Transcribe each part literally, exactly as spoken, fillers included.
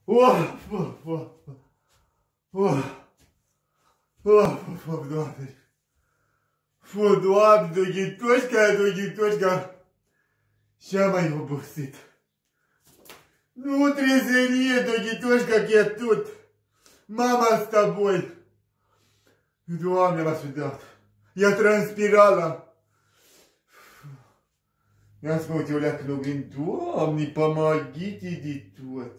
Of, of, of, of, of, of, Doamne. Fă, Doamne, Doghitoșca, Doghitoșca, și-a mai obosit. Nu trezerie, Doghitoșca, că e tot. Mama с тобой. Doamne, m-a sudat. Я transpirala. Я смотрю, ля кнугин, Doamne, помогите de tot.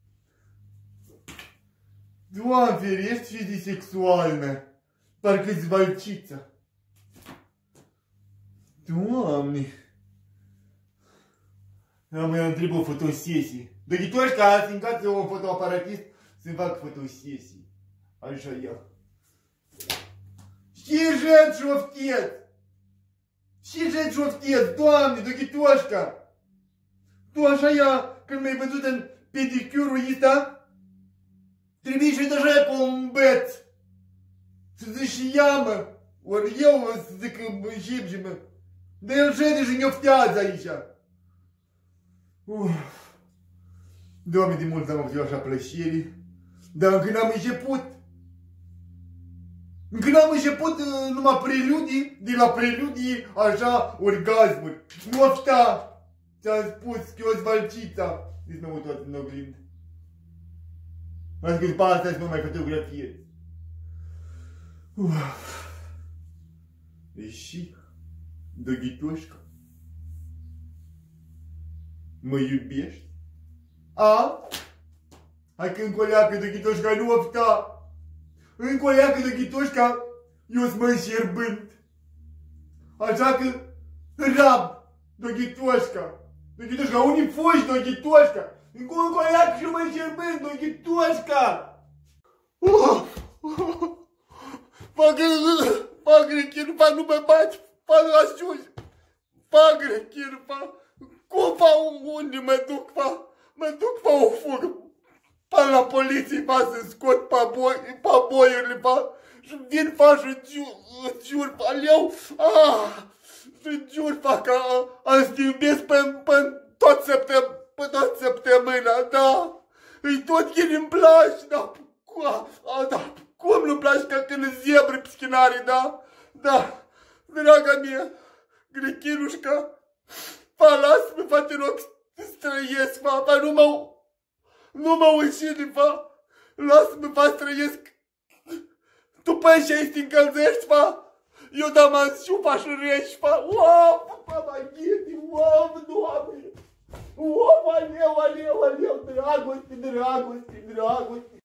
Doamne, ferești, și de sexuală. Parcă-ți valcița. Doamne. Am mai întrebat o fotosessie. Doghitoșca, ați încați un fotoaparatist să-mi fac fotosesii. Așa ia. Și jet șoftet! Și jet șoftet, Doamne, Doghitoșca! Tu așa ia, când m-ai văzut în pedicurul ăsta, trebuie și deja pe un beț. Să zici și ia, mă. Ori eu să zic că jibji, mă. Dar el șede și neoftează aici. Uf. Doamne, de mult am avut așa plăcere. Dar încă n-am început. Încă n-am început numai preludii, de la preludii, așa, orgasmuri. Nofta! Ți-am spus că eu-s valcița. Deci m-am uitat în oglindă. Am zis că după asta să mă mai fotografiez. Uf. Deși, Doghitoșca, mă iubești? A? Hai că încă o leacă, Doghitoșca, nu ofta. Încă o leacă, Doghitoșca, eu-s mă înșerbânt. Așa că, rab, Doghitoșca. Doghitoșca, unii foși, Doghitoșca. Încă o leacă și eu mă înșerbânt, Doghitoșca. Pagre, pagre, chirpa, nu mă baci. Pagre, ajungi. Pagre, chirpa. Cum fa unde mă duc, fa? Mă duc fa o fugă. Pa la poliție, fa să scot pa boi, pa boiurile, pa. Și vin fa și jur, pa leu. Ah, și jur, fa că am să te iubesc pe tot săptămâna, pe tot săptămâna, da. Îi tot chini îmi place, da. Da. Cum nu-mi place ca când zebre pe schinarii, da? Da. Draga mea, Grechinușca, pa, lasă-mă, fa, te rog, să străiesc, fa, fa, nu mă, nu mă ucide, fa, lasă-mă, fa, străiesc. Tu pe așa îi încălzești, fa, eu da mansiu, fa, și rești, fa, uau, fa, mă ghidi, uau, Doamne, uau, aleu, aleu, aleu, dragoste, dragoste, dragoste.